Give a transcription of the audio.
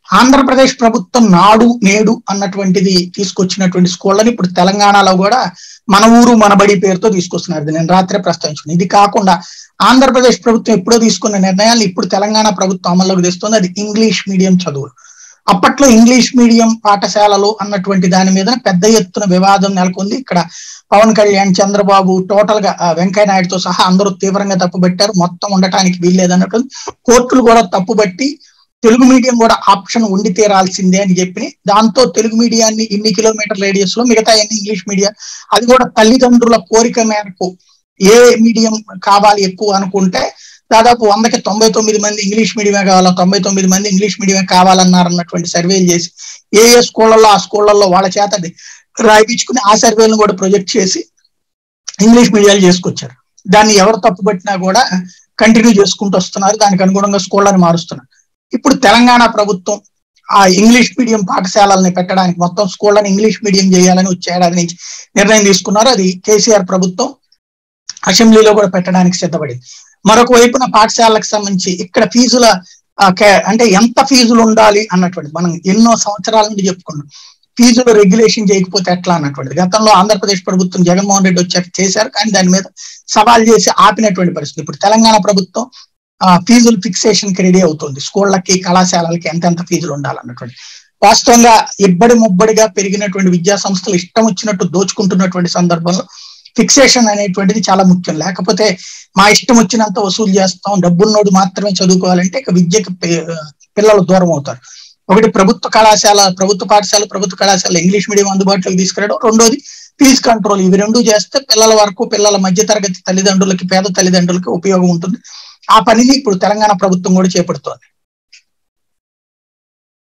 ఆంధ్రప్రదేశ్ ప్రభుత్వం నాడు నేడు అన్నటువంటిది తీసుకొచ్చినటువంటి స్కూళ్ళని ఇప్పుడు తెలంగాణలో కూడా మన ఊరు మన బడి పేరుతో తీసుకొస్తున్నారు. నేను రాత్రే ప్రస్తావించాను. ఇది కాకుండా ఆంధ్రప్రదేశ్ ప్రభుత్వం ఎప్పుడో తీసుకున్న నిర్ణయాలు ఇప్పుడు తెలంగాణ ప్రభుత్వం అమల్లోకి తెస్తుంది. అది ఇంగ్లీష్ మీడియం చదువులు. అప్పట్లో ఇంగ్లీష్ మీడియం పాఠశాలలు అన్నటువంటి దాని మీద పెద్ద ఎత్తున వివాదం నెలకొంది. ఇక్కడ పవన్ కళ్యాణ్, చంద్రబాబు, టోటల్ గా వెంకయ్య నాయుడుతో సహా అందరూ తీవ్రంగా తప్పుబట్టారు. మొత్తం ఉండటానికి వీల్లేదన్నట్టు కోర్టులు కూడా తప్పుబట్టి తెలుగు మీడియం కూడా ఆప్షన్ ఉండి తీరాల్సిందే అని చెప్పి, దాంతో తెలుగు మీడియాన్ని ఇన్ని కిలోమీటర్ రేడియస్ లో మిగతా అన్ని ఇంగ్లీష్ మీడియం, అది కూడా తల్లిదండ్రుల కోరిక మేరకు ఏ మీడియం కావాలి ఎక్కువ అనుకుంటే దాదాపు 100కి 99 మంది ఇంగ్లీష్ మీడియమే కావాలా, 99 మంది ఇంగ్లీష్ మీడియమే కావాలన్నారు అన్నటువంటి సర్వేలు చేసి ఏ స్కూళ్ళల్లో ఆ స్కూళ్ళల్లో వాళ్ళ చేత రాయిపించుకుని ఆ సర్వేలను కూడా ప్రొజెక్ట్ చేసి ఇంగ్లీష్ మీడియాలు చేసుకొచ్చారు. దాన్ని ఎవరు తప్పుపట్టినా కూడా కంటిన్యూ చేసుకుంటూ వస్తున్నారు. దానికి అనుగుణంగా స్కూళ్ళని మారుస్తున్నారు. ఇప్పుడు తెలంగాణ ప్రభుత్వం ఆ ఇంగ్లీష్ మీడియం పాఠశాలల్ని పెట్టడానికి, మొత్తం స్కూళ్ళని ఇంగ్లీష్ మీడియం చేయాలని వచ్చే ఏడాది నుంచి నిర్ణయం తీసుకున్నారు. అది KCR ప్రభుత్వం అసెంబ్లీలో కూడా పెట్టడానికి సిద్ధపడింది. మరొక వైపున పాఠశాలకు సంబంధించి ఇక్కడ ఫీజుల అంటే ఎంత ఫీజులు ఉండాలి అన్నటువంటి మనం ఎన్నో సంవత్సరాల నుండి చెప్పుకున్నాం. ఫీజులు రెగ్యులేషన్ చేయకపోతే ఎట్లా అన్నటువంటిది గతంలో ఆంధ్రప్రదేశ్ ప్రభుత్వం జగన్మోహన్ రెడ్డి వచ్చాక చేశారు, కానీ దాని మీద సవాల్ చేసి ఆపినటువంటి పరిస్థితి. ఇప్పుడు తెలంగాణ ప్రభుత్వం ఫీజులు ఫిక్సేషన్ కి రెడీ అవుతుంది. స్కూళ్ళకి, కళాశాలలకి ఎంతెంత ఫీజులు ఉండాలన్నటువంటి. వాస్తవంగా ఇబ్బడి ముబ్బడిగా పెరిగినటువంటి విద్యా సంస్థలు ఇష్టం వచ్చినట్టు దోచుకుంటున్నటువంటి సందర్భంలో ఫిక్సేషన్ అనేటువంటిది చాలా ముఖ్యం. లేకపోతే మా ఇష్టం వచ్చినంత వసూలు చేస్తాం, డబ్బున్నోడు మాత్రమే చదువుకోవాలంటే ఇక విద్యకి పిల్లలు దూరం అవుతారు. ఒకటి ప్రభుత్వ పాఠశాల, ప్రభుత్వ కళాశాల ఇంగ్లీష్ మీడియం అందుబాటులోకి తీసుకురావడం, రెండోది ఫీజు కంట్రోల్. ఇవి రెండు చేస్తే పిల్లల వరకు, పిల్లల మధ్య తరగతి తల్లిదండ్రులకి, పేద తల్లిదండ్రులకి ఉపయోగం ఉంటుంది. ఆ పనిని ఇప్పుడు తెలంగాణ ప్రభుత్వం కూడా చేపడుతోంది.